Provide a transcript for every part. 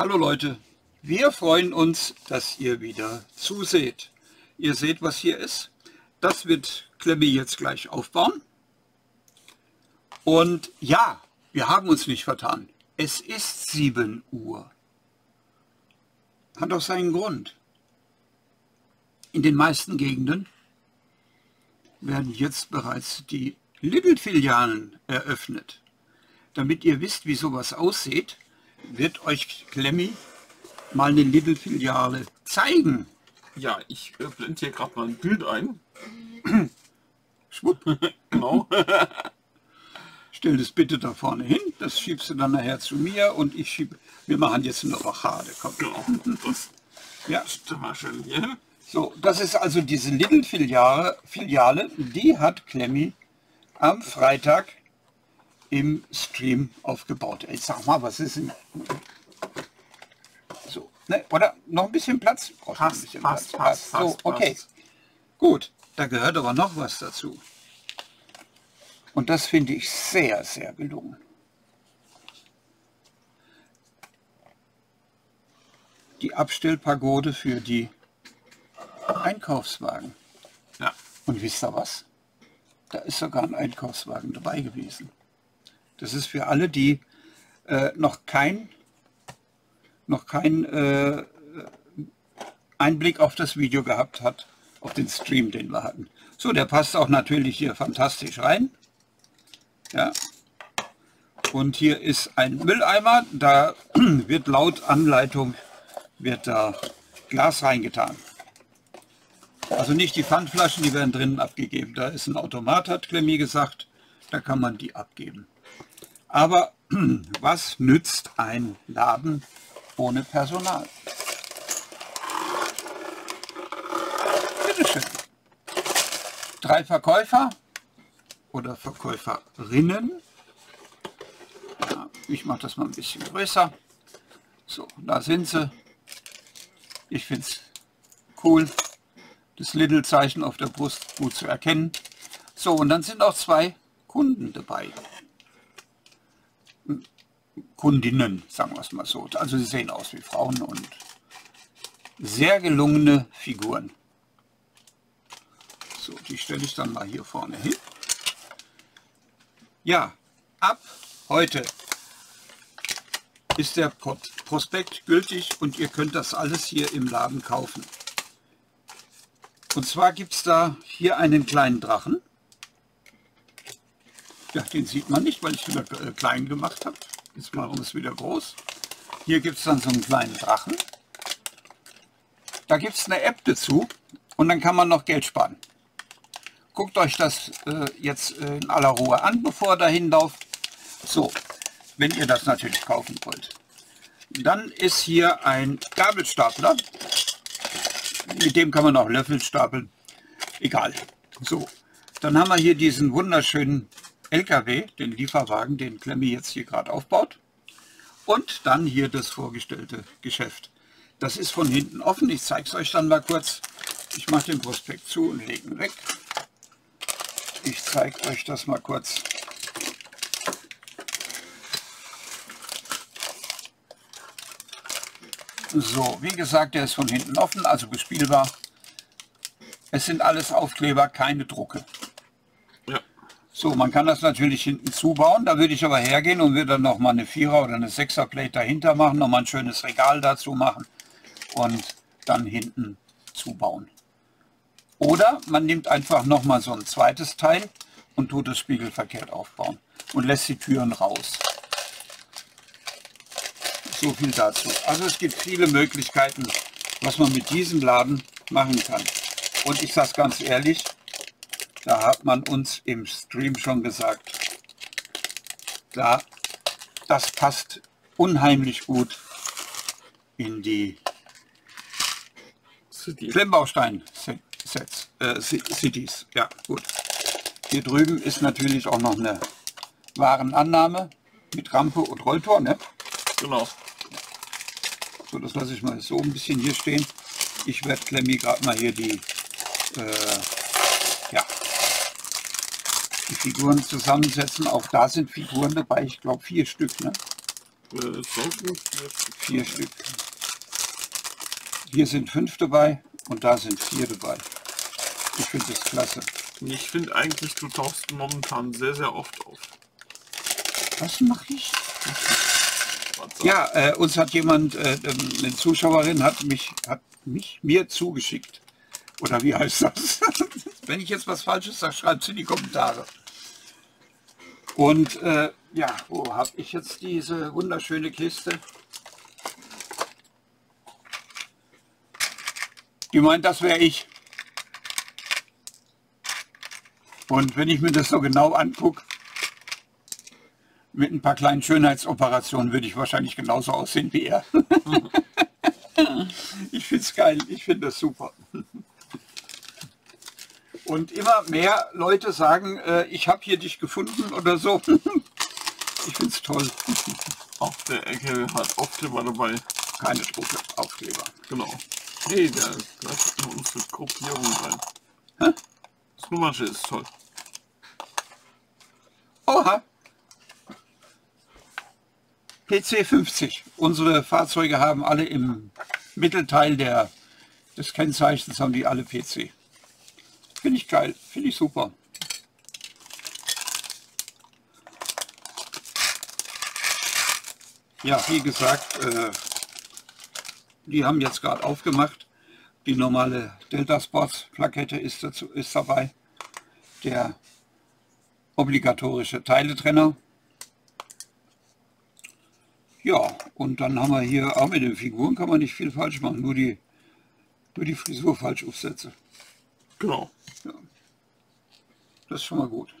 Hallo Leute, wir freuen uns, dass ihr wieder zuseht. Ihr seht, was hier ist. Das wird Klemmi jetzt gleich aufbauen. Und ja, wir haben uns nicht vertan. Es ist 7 Uhr. Hat auch seinen Grund. In den meisten Gegenden werden jetzt bereits die Lidl-Filialen eröffnet. Damit ihr wisst, wie sowas aussieht, wird euch Klemmi mal eine Lidl-Filiale zeigen. Ja, ich blende hier gerade mal ein Bild ein. Schwupp. Genau. Stell das bitte da vorne hin, das schiebst du dann nachher zu mir und ich schiebe. Wir machen jetzt eine Rochade. Komm. Genau. Das Ja. stimmt mal schön hier hin. So, das ist also diese Lidl-Filiale, die hat Klemmi am Freitag im Stream aufgebaut. Ich sag mal, was ist denn? So, ne? Oder noch ein bisschen Platz? Passt. So, okay. Gut, da gehört aber noch was dazu. Und das finde ich sehr, sehr gelungen. Die Abstellpagode für die Einkaufswagen. Ja. Und wisst ihr was? Da ist sogar ein Einkaufswagen dabei gewesen. Das ist für alle, die noch kein Einblick auf das Video gehabt hat, auf den Stream, den wir hatten. So, der passt auch natürlich hier fantastisch rein. Ja. Und hier ist ein Mülleimer, da wird laut Anleitung da Glas reingetan. Also nicht die Pfandflaschen, die werden drinnen abgegeben. Da ist ein Automat, hat Klemmi gesagt, da kann man die abgeben. Aber was nützt ein Laden ohne Personal? Bitte schön. 3 Verkäufer oder Verkäuferinnen. Ja, ich mache das mal ein bisschen größer. So, da sind sie. Ich finde es cool. Das Lidl-Zeichen auf der Brust gut zu erkennen. So, und dann sind auch 2 Kunden dabei. Kundinnen, sagen wir es mal so. Also sie sehen aus wie Frauen und sehr gelungene Figuren. So, die stelle ich dann mal hier vorne hin. Ja, ab heute ist der Prospekt gültig und ihr könnt das alles hier im Laden kaufen. Und zwar gibt es da hier einen kleinen Drachen. Ja, den sieht man nicht, weil ich wieder klein gemacht habe. Jetzt machen wir es wieder groß. Hier gibt es dann so einen kleinen Drachen. Da gibt es eine App dazu und dann kann man noch Geld sparen. Guckt euch das jetzt in aller Ruhe an, bevor ihr dahin lauft. So, wenn ihr das natürlich kaufen wollt. Dann ist hier ein Gabelstapler. Mit dem kann man auch Löffel stapeln. Egal. So, dann haben wir hier diesen wunderschönen LKW, den Lieferwagen, den Klemmi jetzt hier gerade aufbaut. Und dann hier das vorgestellte Geschäft. Das ist von hinten offen. Ich zeige es euch dann mal kurz. Ich mache den Prospekt zu und lege ihn weg. Ich zeige euch das mal kurz. So, wie gesagt, der ist von hinten offen, also bespielbar. Es sind alles Aufkleber, keine Drucke. Ja. So, man kann das natürlich hinten zubauen. Da würde ich aber hergehen und würde dann noch mal eine 4er oder eine 6er Plate dahinter machen, noch mal ein schönes Regal dazu machen und dann hinten zubauen. Oder man nimmt einfach noch mal so ein zweites Teil und tut es spiegelverkehrt aufbauen und lässt die Türen raus. So viel dazu. Also es gibt viele Möglichkeiten, was man mit diesem Laden machen kann. Und ich sage es ganz ehrlich, da hat man uns im Stream schon gesagt, das passt unheimlich gut in die Klemmbaustein-Cities. Ja, gut. Hier drüben ist natürlich auch noch eine Warenannahme mit Rampe und Rolltor, ne? Genau. So, das lasse ich mal so ein bisschen hier stehen. Ich werde Klemmi gerade mal hier die Figuren zusammensetzen. Auch da sind Figuren dabei, ich glaube 4 Stück. Ne? Es sollten 4 Stück. Hier sind 5 dabei und da sind 4 dabei. Ich finde das klasse. Ich finde eigentlich, du tauchst momentan sehr, sehr oft auf. Was mache ich? Ja, uns hat jemand, eine Zuschauerin hat mir zugeschickt. Oder wie heißt das? Wenn ich jetzt was Falsches sage, schreibt es in die Kommentare. Und ja, wo habe ich jetzt diese wunderschöne Kiste? Die meint, das wäre ich. Und wenn ich mir das so genau angucke, mit ein paar kleinen Schönheitsoperationen würde ich wahrscheinlich genauso aussehen wie er. Ich finde es geil, ich finde das super. Und immer mehr Leute sagen, ich habe hier dich gefunden oder so. Ich finde es toll. Auch der Ecke hat Aufkleber dabei. Keine Drucke, Aufkleber. Genau. Nee, der gehört in unsere Gruppierung rein. Hä? Das Nummernschild ist toll. Oha! PC 50. Unsere Fahrzeuge haben alle im Mittelteil des Kennzeichens haben die alle PC. Finde ich geil, finde ich super. Ja, wie gesagt, die haben jetzt gerade aufgemacht. Die normale Delta Sports Plakette ist dabei. Der obligatorische Teiletrenner. Ja, und dann haben wir hier auch mit den Figuren kann man nicht viel falsch machen, nur die Frisur falsch aufsetzen. Genau. Ja. Das ist schon mal gut.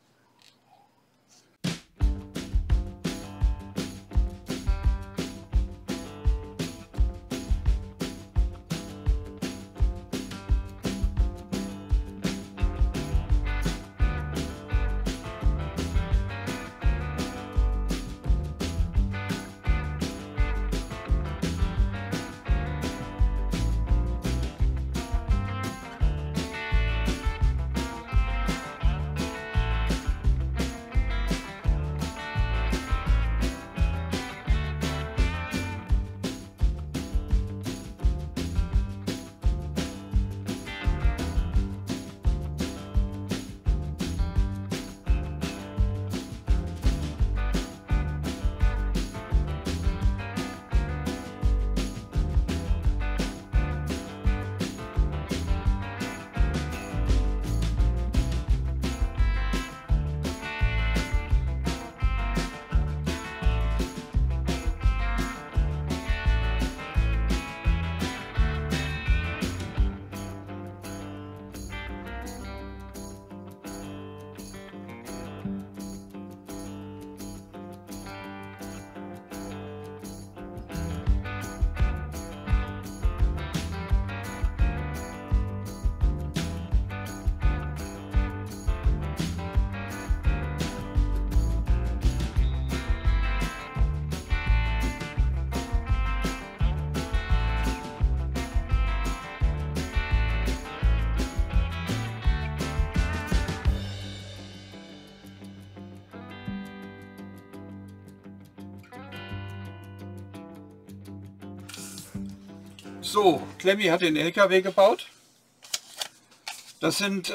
So, Klemmi hat den LKW gebaut. Das sind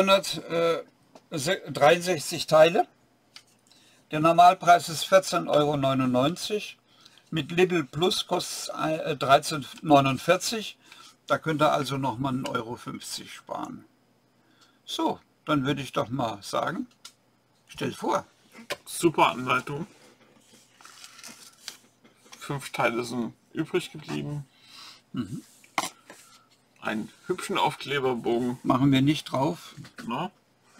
363 Teile. Der Normalpreis ist 14,99 €. Mit Lidl Plus kostet es 13,49 €. Da könnt ihr also noch mal 1,50 € sparen. So, dann würde ich doch mal sagen, stell vor. Super Anleitung. 5 Teile sind übrig geblieben. Einen hübschen Aufkleberbogen. Machen wir nicht drauf. Na?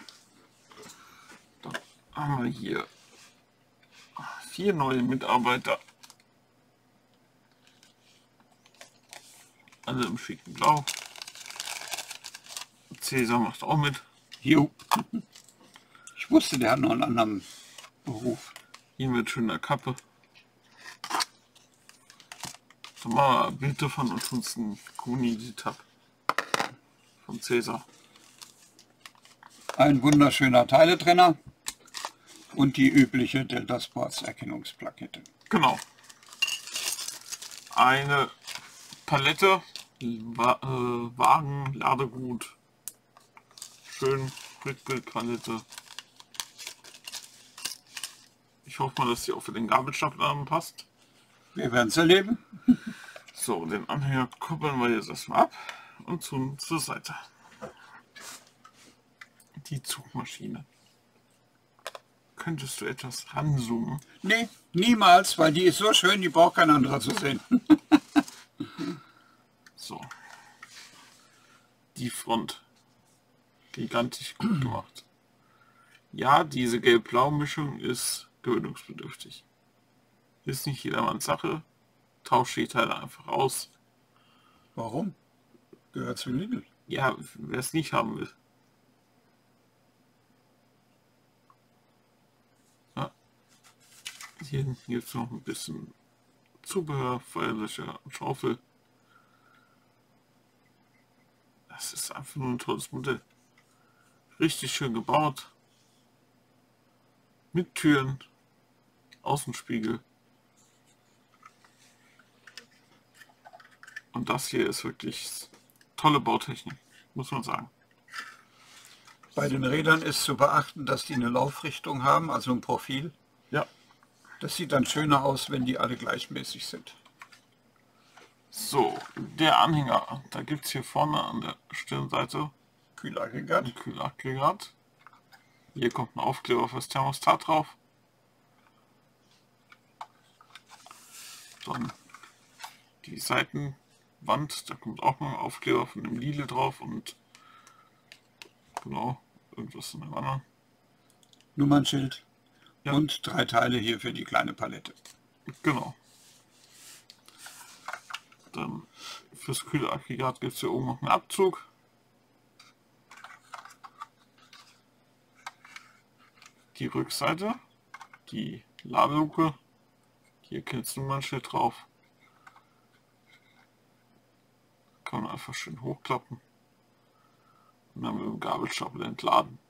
Dann haben wir hier 4 neue Mitarbeiter. Alle im schicken Blau. Cäsar macht auch mit. Jo. Ich wusste, der hat noch einen anderen Beruf. Hier mit schöner Kappe. So mal Bilder von uns ein Kuni-Tab von Cäsar. Ein wunderschöner Teiletrenner und die übliche Delta Sports Erkennungsplakette. Genau. Eine Palette, Wagen, Ladegut, schön Rückbildpalette. Ich hoffe mal, dass sie auch für den Gabelstapler passt. Wir werden es erleben. So, den Anhänger kuppeln wir jetzt erstmal ab und zur Seite. Die Zugmaschine. Könntest du etwas ranzoomen? Nee, niemals, weil die ist so schön, die braucht kein anderer zu sehen. So. Die Front. Gigantisch gut gemacht. Ja, diese Gelb-Blau-Mischung ist gewöhnungsbedürftig. Ist nicht jedermanns Sache. Tausche die Teile einfach aus. Warum? Gehört zu Lidl. Ja, wer es nicht haben will. Ja. Hier gibt es noch ein bisschen Zubehör, Feuerlöscher und Schaufel. Das ist einfach nur ein tolles Modell. Richtig schön gebaut. Mit Türen, Außenspiegel. Und das hier ist wirklich tolle Bautechnik, muss man sagen. Bei den Rädern ist zu beachten, dass die eine Laufrichtung haben, also ein Profil. Ja. Das sieht dann schöner aus, wenn die alle gleichmäßig sind. So, der Anhänger, da gibt es hier vorne an der Stirnseite Kühlaggregat. ein Kühlaggregat. Hier kommt ein Aufkleber fürs Thermostat drauf. Dann die Seitenwand, da kommt auch noch ein Aufkleber von dem Lidl drauf und genau, irgendwas in dem anderen. Nummernschild. Ja. Und 3 Teile hier für die kleine Palette. Genau. Dann fürs Kühlaggregat gibt es hier oben noch einen Abzug. Die Rückseite, die Ladeluke, hier kennt Nummernschild drauf. Kann man einfach schön hochklappen und dann mit dem Gabelstapler entladen.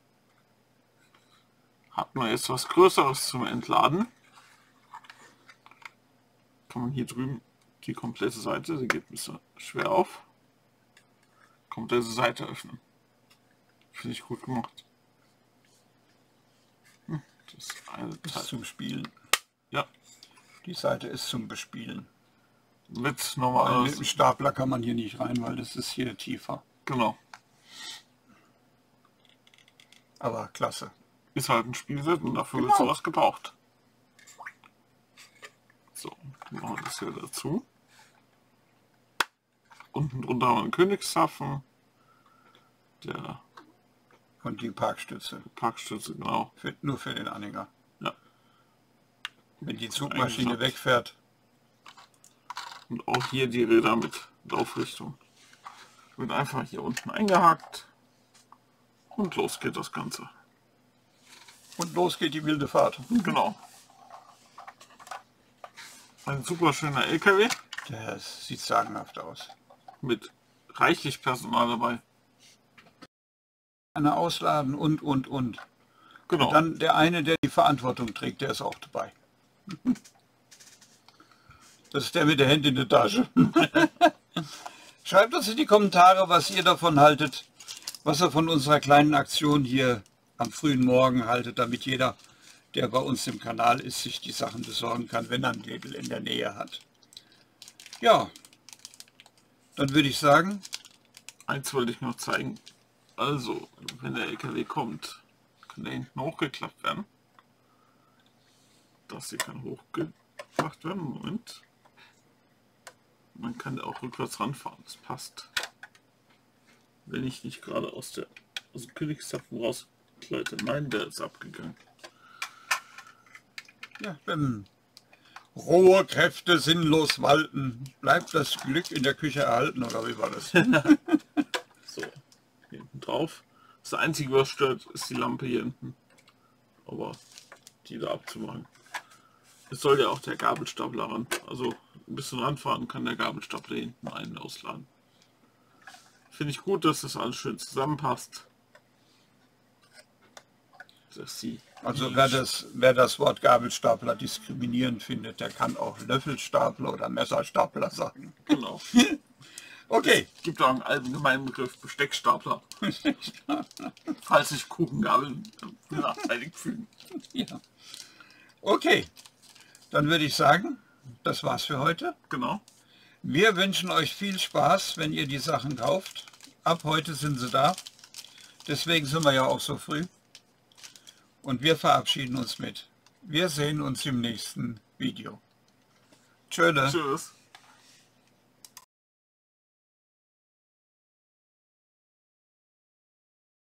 Hat man jetzt was Größeres zum Entladen, kann man hier drüben die komplette Seite, die geht ein bisschen schwer auf, komplette Seite öffnen. Finde ich gut gemacht. Das eine Ist Teil. zum Spielen. Ja, Die Seite ist zum Bespielen. mit Weil normal. mit dem Stapler kann man hier nicht rein, weil das ist hier tiefer. Genau. Aber klasse. Ist halt ein Spielset und dafür wird Genau. sowas gebraucht. So, dann machen wir das hier dazu. Unten drunter haben wir einen Königszapfen. Der Und die Parkstütze. Parkstütze, genau. Nur für den Anhänger. Ja. Wenn die Zugmaschine Eingeklappt. wegfährt, Und auch hier die Räder mit Laufrichtung. Wird einfach hier unten eingehakt. Und los geht das Ganze. und los geht die wilde Fahrt. Genau. Ein super schöner LKW Das sieht sagenhaft aus. mit reichlich Personal dabei. Eine ausladen und. Genau. Dann der eine, der die Verantwortung trägt, der ist auch dabei. Das ist der mit der Hand in der Tasche. Schreibt uns in die Kommentare, was ihr davon haltet, was ihr von unserer kleinen Aktion hier am frühen Morgen haltet, damit jeder, der bei uns im Kanal ist, sich die Sachen besorgen kann, wenn er ein Label in der Nähe hat. Ja, dann würde ich sagen, Eins wollte ich noch zeigen. Also, wenn der LKW kommt, kann der hinten hochgeklappt werden. Das hier kann hochgebracht werden. Moment. Man kann da auch rückwärts ranfahren. Das passt. Wenn ich nicht gerade aus dem Königszapfen rauskleite. Nein, der ist abgegangen. ja, wenn rohe Kräfte sinnlos walten, bleibt das Glück in der Küche erhalten, oder wie war das? So, hier hinten drauf. Das Einzige, was stört, ist die Lampe hier hinten. Aber die da abzumachen. Es soll ja auch der Gabelstapler ran. Also ein bisschen ranfahren kann der Gabelstapler hinten einen ausladen. Finde ich gut, dass das alles schön zusammenpasst. das sie. Also wer das Wort Gabelstapler diskriminierend findet, der kann auch Löffelstapler oder Messerstapler sagen. Genau. Okay. Es gibt auch einen allgemeinen Begriff Besteckstapler. Falls sich Kuchengabeln benachteiligt fühlen. Ja. Okay, dann würde ich sagen, das war's für heute. Genau. Wir wünschen euch viel Spaß, wenn ihr die Sachen kauft. Ab heute sind sie da. Deswegen sind wir ja auch so früh. Und wir verabschieden uns mit. Wir sehen uns im nächsten Video. Tschüss. Tschüss.